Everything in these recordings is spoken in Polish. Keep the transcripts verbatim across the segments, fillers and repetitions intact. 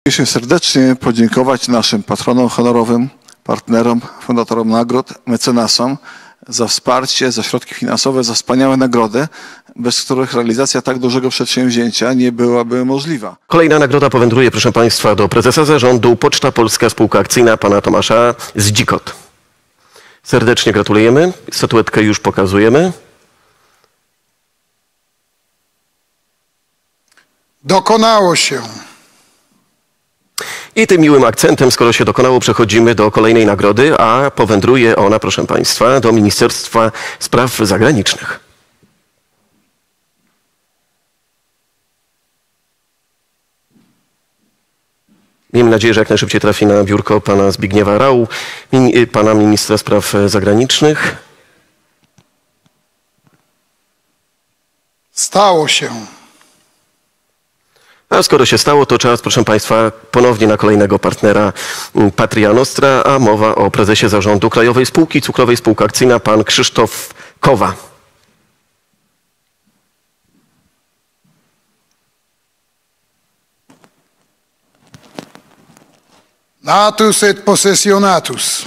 Chcieliśmy serdecznie podziękować naszym patronom honorowym, partnerom, fundatorom nagród, mecenasom za wsparcie, za środki finansowe, za wspaniałe nagrody, bez których realizacja tak dużego przedsięwzięcia nie byłaby możliwa. Kolejna nagroda powędruje, proszę Państwa, do prezesa zarządu Poczta Polska Spółka Akcyjna, pana Tomasza Zdzikot. Serdecznie gratulujemy. Statuetkę już pokazujemy. Dokonało się. I tym miłym akcentem, skoro się dokonało, przechodzimy do kolejnej nagrody, a powędruje ona, proszę Państwa, do Ministerstwa Spraw Zagranicznych. Miejmy nadzieję, że jak najszybciej trafi na biurko pana Zbigniewa Rau, pana ministra spraw zagranicznych. Stało się. A skoro się stało, to czas, proszę Państwa, ponownie na kolejnego partnera Patria Nostra, a mowa o prezesie zarządu Krajowej Spółki Cukrowej Spółka Akcyjna, pan Krzysztof Kowa. Natus et possessionatus.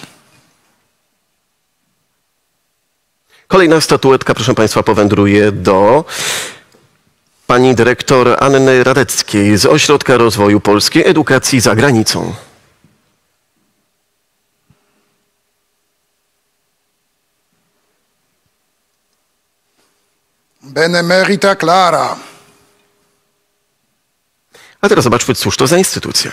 Kolejna statuetka, proszę Państwa, powędruje do pani dyrektor Anny Radeckiej z Ośrodka Rozwoju Polskiej Edukacji za Granicą. Benemerita Clara. A teraz zobaczmy, cóż to za instytucja.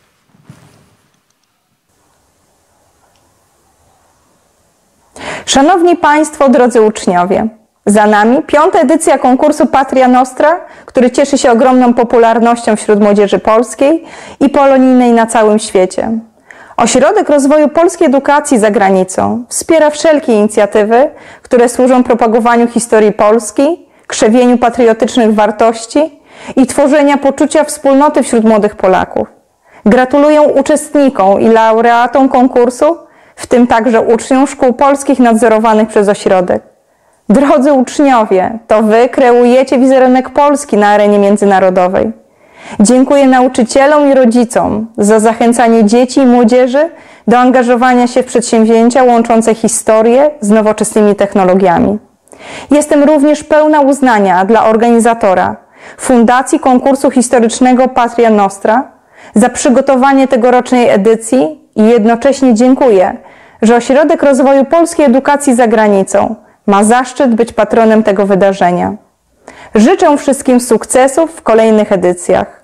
Szanowni Państwo, drodzy uczniowie, za nami piąta edycja konkursu Patria Nostra, który cieszy się ogromną popularnością wśród młodzieży polskiej i polonijnej na całym świecie. Ośrodek Rozwoju Polskiej Edukacji za Granicą wspiera wszelkie inicjatywy, które służą propagowaniu historii Polski, krzewieniu patriotycznych wartości i tworzenia poczucia wspólnoty wśród młodych Polaków. Gratuluję uczestnikom i laureatom konkursu, w tym także uczniom szkół polskich nadzorowanych przez ośrodek. Drodzy uczniowie, to Wy kreujecie wizerunek Polski na arenie międzynarodowej. Dziękuję nauczycielom i rodzicom za zachęcanie dzieci i młodzieży do angażowania się w przedsięwzięcia łączące historię z nowoczesnymi technologiami. Jestem również pełna uznania dla organizatora, Fundacji Konkursu Historycznego Patria Nostra, za przygotowanie tegorocznej edycji i jednocześnie dziękuję, że Ośrodek Rozwoju Polskiej Edukacji za Granicą ma zaszczyt być patronem tego wydarzenia. Życzę wszystkim sukcesów w kolejnych edycjach.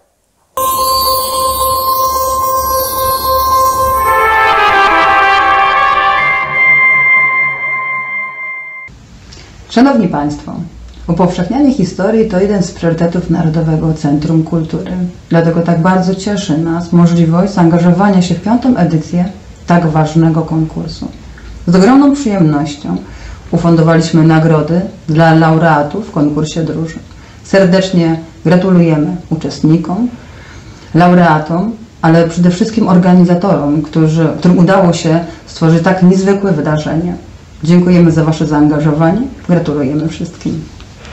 Szanowni Państwo, upowszechnianie historii to jeden z priorytetów Narodowego Centrum Kultury. Dlatego tak bardzo cieszy nas możliwość zaangażowania się w piątą edycję tak ważnego konkursu. Z ogromną przyjemnością ufundowaliśmy nagrody dla laureatów w konkursie drużyn. Serdecznie gratulujemy uczestnikom, laureatom, ale przede wszystkim organizatorom, którzy, którym udało się stworzyć tak niezwykłe wydarzenie. Dziękujemy za Wasze zaangażowanie. Gratulujemy wszystkim.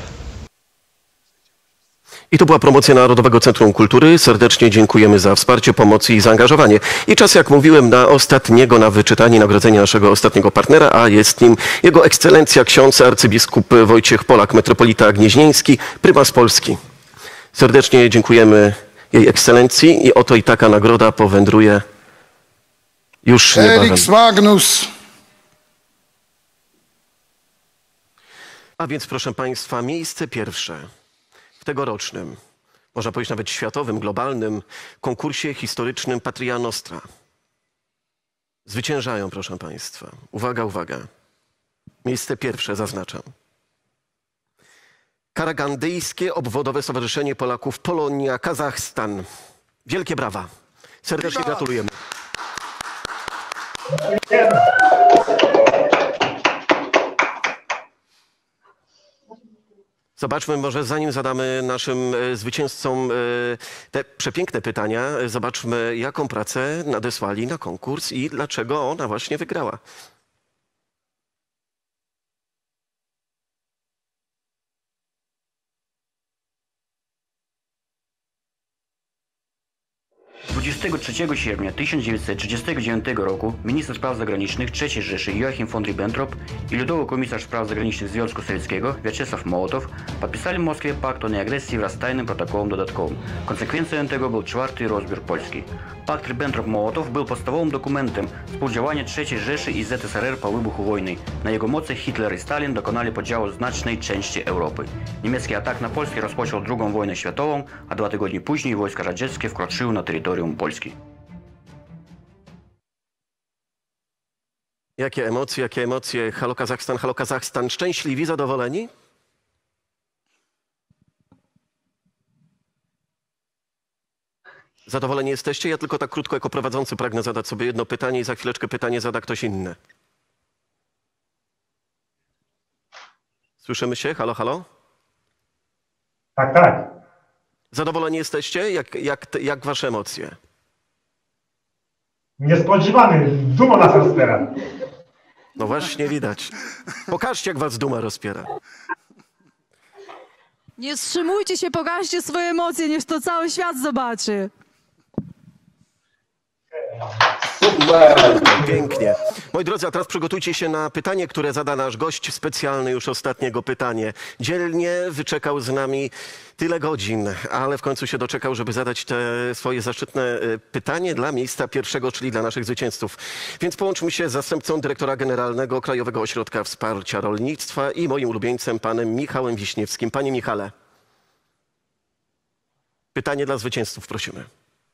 I to była promocja Narodowego Centrum Kultury. Serdecznie dziękujemy za wsparcie, pomoc i zaangażowanie. I czas, jak mówiłem, na ostatniego, na wyczytanie, nagrodzenie naszego ostatniego partnera, a jest nim Jego Ekscelencja ksiądz arcybiskup Wojciech Polak, metropolita gnieźnieński, prymas Polski. Serdecznie dziękujemy Jej Ekscelencji i oto i taka nagroda powędruje już niebawem. Felix Magnus. A więc, proszę Państwa, miejsce pierwsze w tegorocznym, można powiedzieć nawet światowym, globalnym konkursie historycznym Patria Nostra. Zwyciężają, proszę Państwa. Uwaga, uwaga. Miejsce pierwsze zaznaczam. Karagandyjskie Obwodowe Stowarzyszenie Polaków Polonia, Kazachstan. Wielkie brawa. Serdecznie gratulujemy. Zobaczmy, może zanim zadamy naszym zwycięzcom te przepiękne pytania, zobaczmy, jaką pracę nadesłali na konkurs i dlaczego ona właśnie wygrała. dwudziestego trzeciego sierpnia tysiąc dziewięćset trzydziestego dziewiątego roku minister spraw zagranicznych trzeciej Rzeszy Joachim von Ribbentrop i ludowy komisarz spraw zagranicznych Związku Sowieckiego Wiaczesław Mołotow podpisali w Moskwie pakt o nieagresji wraz z tajnym protokołem dodatkowym. Konsekwencją tego był czwarty rozbiór Polski. Pakt Ribbentrop-Mołotow był podstawowym dokumentem współdziałania trzeciej Rzeszy i Z S R R po wybuchu wojny. Na jego mocy Hitler i Stalin dokonali podziału znacznej części Europy. Niemiecki atak na Polskę rozpoczął drugą wojnę światową, a dwa tygodnie później wojska radzieckie wkroczyły na terytorium Polski. Jakie emocje, jakie emocje? Halo Kazachstan, halo Kazachstan. Szczęśliwi, zadowoleni? Zadowoleni jesteście? Ja tylko tak krótko jako prowadzący pragnę zadać sobie jedno pytanie i za chwileczkę pytanie zada ktoś inny. Słyszymy się? Halo, halo? Tak, tak. Zadowoleni jesteście? Jak, jak, jak wasze emocje? Niespodziewany, duma nas rozpiera. No właśnie widać. Pokażcie, jak was duma rozpiera. Nie wstrzymujcie się, pokażcie swoje emocje, niech to cały świat zobaczy. Super, pięknie. Moi drodzy, a teraz przygotujcie się na pytanie, które zada nasz gość specjalny, już ostatniego pytanie. Dzielnie wyczekał z nami tyle godzin, ale w końcu się doczekał, żeby zadać te swoje zaszczytne pytanie dla miejsca pierwszego, czyli dla naszych zwycięzców. Więc połączmy się z zastępcą dyrektora generalnego Krajowego Ośrodka Wsparcia Rolnictwa i moim ulubieńcem, panem Michałem Wiśniewskim. Panie Michale, pytanie dla zwycięzców, prosimy.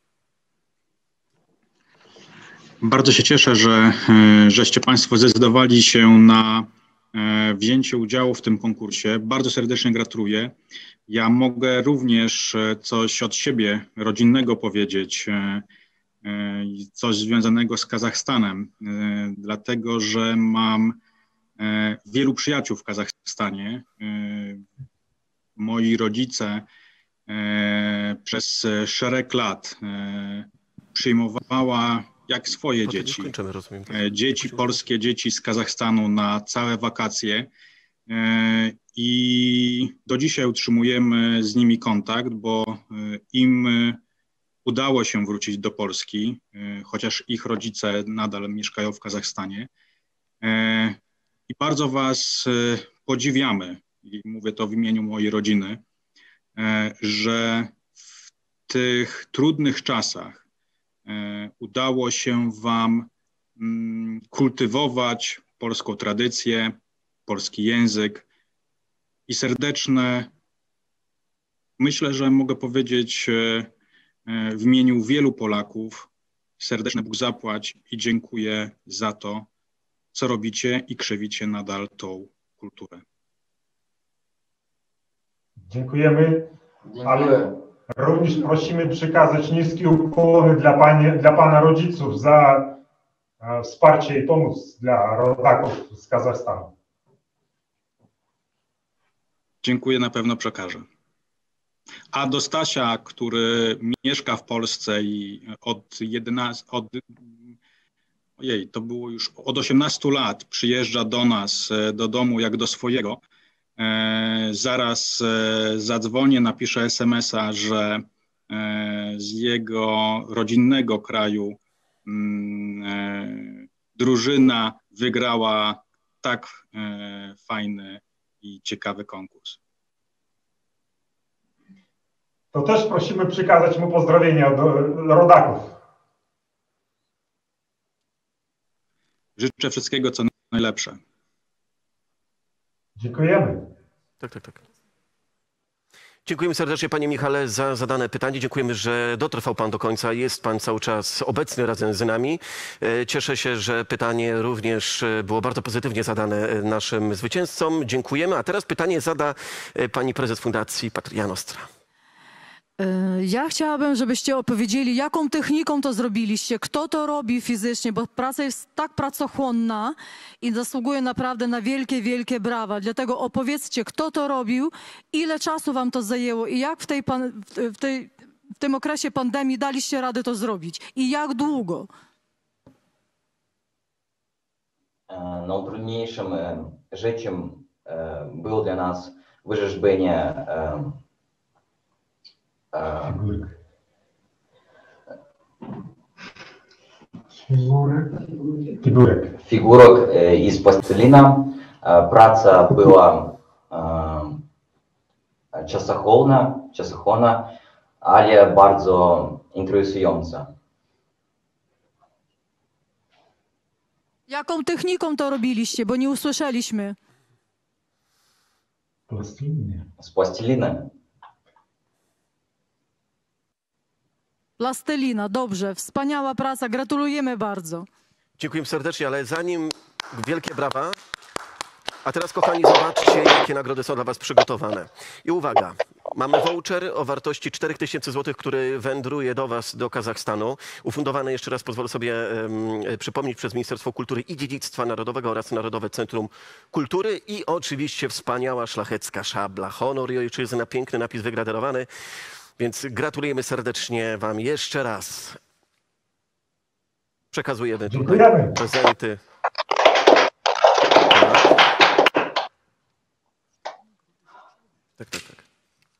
Bardzo się cieszę, że żeście Państwo zdecydowali się na wzięcie udziału w tym konkursie. Bardzo serdecznie gratuluję. Ja mogę również coś od siebie rodzinnego powiedzieć, coś związanego z Kazachstanem, dlatego że mam wielu przyjaciół w Kazachstanie. Moi rodzice przez szereg lat przyjmowała jak swoje dzieci, rozumiem, tak. dzieci polskie, dzieci z Kazachstanu na całe wakacje i do dzisiaj utrzymujemy z nimi kontakt, bo im udało się wrócić do Polski, chociaż ich rodzice nadal mieszkają w Kazachstanie i bardzo Was podziwiamy, i mówię to w imieniu mojej rodziny, że w tych trudnych czasach udało się Wam kultywować polską tradycję, polski język i serdeczne, myślę, że mogę powiedzieć w imieniu wielu Polaków, serdeczne Bóg zapłać i dziękuję za to, co robicie i krzewicie nadal tą kulturę. Dziękujemy, ale również prosimy przekazać niskie ukłony dla, pani, dla Pana rodziców za e, wsparcie i pomoc dla rodaków z Kazachstanu. Dziękuję, na pewno przekażę. A do Stasia, który mieszka w Polsce i od jedenastu, od, ojej, to było już od osiemnastu lat przyjeżdża do nas, do domu jak do swojego. E, zaraz e, zadzwonię, napiszę es em es a, że e, z jego rodzinnego kraju mm, e, drużyna wygrała tak e, fajny i ciekawy konkurs. To też prosimy przekazać mu pozdrowienia od rodaków. Życzę wszystkiego, co najlepsze. Dziękujemy. Tak, tak, tak. Dziękujemy serdecznie, panie Michale, za zadane pytanie. Dziękujemy, że dotrwał pan do końca. Jest pan cały czas obecny razem z nami. Cieszę się, że pytanie również było bardzo pozytywnie zadane naszym zwycięzcom. Dziękujemy. A teraz pytanie zada pani prezes Fundacji Patria Nostra. Ja chciałabym, żebyście opowiedzieli, jaką techniką to zrobiliście, kto to robi fizycznie, bo praca jest tak pracochłonna i zasługuje naprawdę na wielkie, wielkie brawa. Dlatego opowiedzcie, kto to robił, ile czasu wam to zajęło i jak w, tej pan, w, tej, w tym okresie pandemii daliście radę to zrobić i jak długo? Najtrudniejszym życiem było dla nas wyrzeźbienie Figurek. Figurek. Figurek e, z plastelina. E, praca była e, czasochłonna, czasochłonna, ale bardzo interesująca. Jaką techniką to robiliście, bo nie usłyszeliśmy? Plasteliny. Z plasteliny. Plastelina, dobrze, wspaniała praca, gratulujemy bardzo. Dziękuję serdecznie, ale zanim wielkie brawa, a teraz kochani zobaczcie, jakie nagrody są dla was przygotowane. I uwaga, mamy voucher o wartości cztery tysiące złotych, który wędruje do was, do Kazachstanu. Ufundowany, jeszcze raz pozwolę sobie um, przypomnieć, przez Ministerstwo Kultury i Dziedzictwa Narodowego oraz Narodowe Centrum Kultury. I oczywiście wspaniała szlachecka szabla, honor i ojczyzna, piękny napis wygraderowany. Więc gratulujemy serdecznie wam jeszcze raz. Przekazujemy tutaj prezenty. Tak, tak, tak.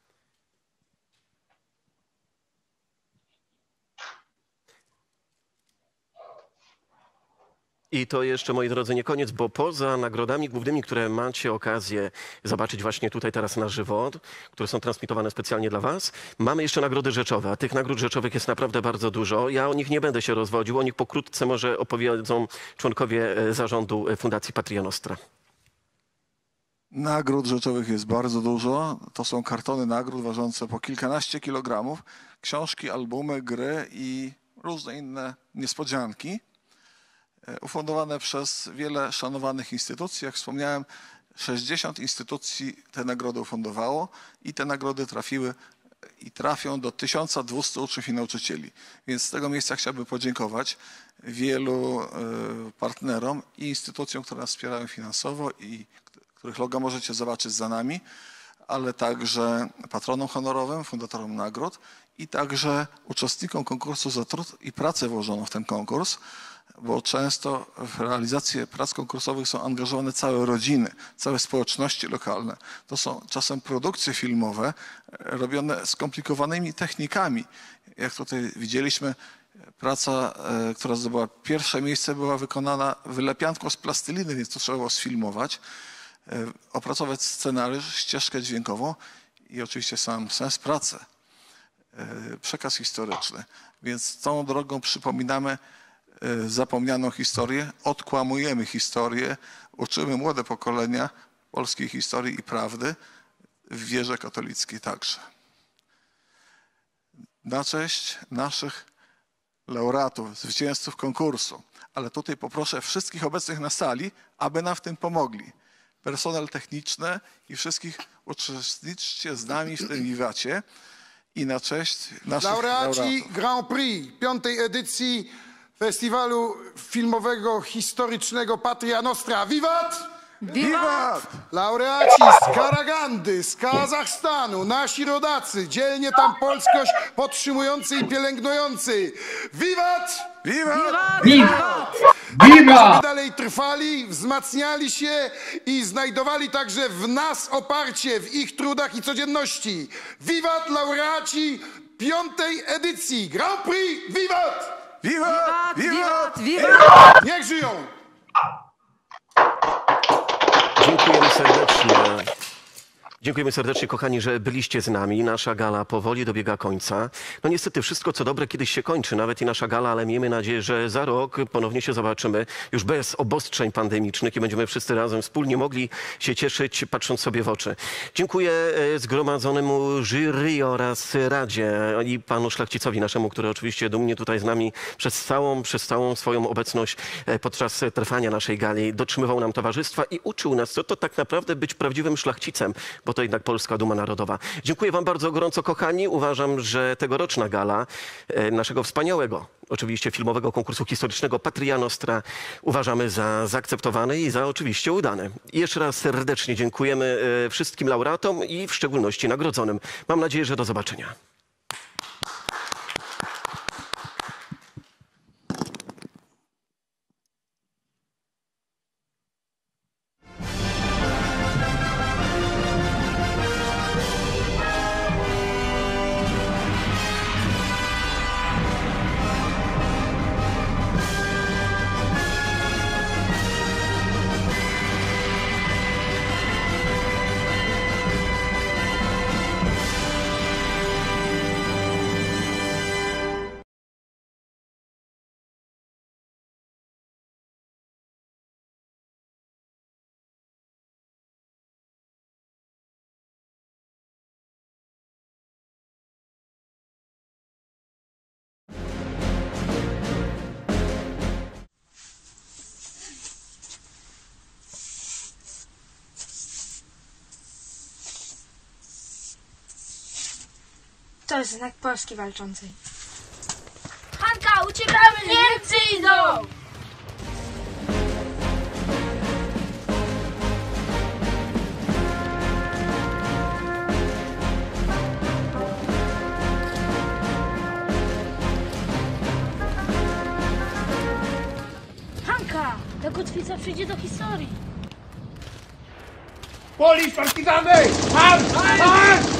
I to jeszcze, moi drodzy, nie koniec, bo poza nagrodami głównymi, które macie okazję zobaczyć właśnie tutaj teraz na żywo, które są transmitowane specjalnie dla was, mamy jeszcze nagrody rzeczowe, a tych nagród rzeczowych jest naprawdę bardzo dużo. Ja o nich nie będę się rozwodził, o nich pokrótce może opowiedzą członkowie zarządu Fundacji Patria Nostra. Nagród rzeczowych jest bardzo dużo. To są kartony nagród ważące po kilkanaście kilogramów, książki, albumy, gry i różne inne niespodzianki. Ufundowane przez wiele szanowanych instytucji. Jak wspomniałem, sześćdziesiąt instytucji te nagrody ufundowało i te nagrody trafiły i trafią do tysiąca dwustu uczniów i nauczycieli. Więc z tego miejsca chciałbym podziękować wielu partnerom i instytucjom, które nas wspierają finansowo i których logo możecie zobaczyć za nami, ale także patronom honorowym, fundatorom nagród i także uczestnikom konkursu za trud i pracę włożoną w ten konkurs, bo często w realizację prac konkursowych są angażowane całe rodziny, całe społeczności lokalne. To są czasem produkcje filmowe robione skomplikowanymi technikami. Jak tutaj widzieliśmy, praca, która zdobyła pierwsze miejsce, była wykonana wylepianką z plasteliny, więc to trzeba było sfilmować, opracować scenariusz, ścieżkę dźwiękową i oczywiście sam sens pracy, przekaz historyczny. Więc tą drogą przypominamy zapomnianą historię, odkłamujemy historię, uczymy młode pokolenia polskiej historii i prawdy w wierze katolickiej także. Na cześć naszych laureatów, zwycięzców konkursu, ale tutaj poproszę wszystkich obecnych na sali, aby nam w tym pomogli. Personel techniczny i wszystkich uczestniczcie z nami w tym wiwacie i na cześć naszych laureaci laureatów. Grand Prix piątej edycji Festiwalu Filmowego Historycznego Patria Nostra. Wiwat! Wiwat! Laureaci z Karagandy, z Kazachstanu, nasi rodacy, dzielnie tam polskość podtrzymujący i pielęgnujący. Wiwat! Wiwat! Wiwat! Wiwat! Dalej trwali, wzmacniali się i znajdowali także w nas oparcie w ich trudach i codzienności. Wiwat, laureaci piątej edycji Grand Prix. Wiwat! Wiwat! Wiwat! Wiwat! Niech żyją! Dziękujemy serdecznie. Dziękujemy serdecznie, kochani, że byliście z nami. Nasza gala powoli dobiega końca. No niestety wszystko, co dobre, kiedyś się kończy, nawet i nasza gala, ale miejmy nadzieję, że za rok ponownie się zobaczymy, już bez obostrzeń pandemicznych i będziemy wszyscy razem wspólnie mogli się cieszyć, patrząc sobie w oczy. Dziękuję zgromadzonemu jury oraz Radzie i panu Szlachcicowi naszemu, który oczywiście dumnie tutaj z nami przez całą, przez całą swoją obecność podczas trwania naszej gali dotrzymywał nam towarzystwa i uczył nas, co to tak naprawdę być prawdziwym szlachcicem, bo to jednak Polska Duma Narodowa. Dziękuję wam bardzo gorąco, kochani. Uważam, że tegoroczna gala naszego wspaniałego, oczywiście filmowego konkursu historycznego Patria Nostra uważamy za zaakceptowane i za oczywiście udane. I jeszcze raz serdecznie dziękujemy wszystkim laureatom i w szczególności nagrodzonym. Mam nadzieję, że do zobaczenia. To jest znak Polski walczącej. Hanka, uciekamy! Niemcy idą! Hanka, ta kotwica przyjdzie do historii. Polisz, partizany! Han! Han!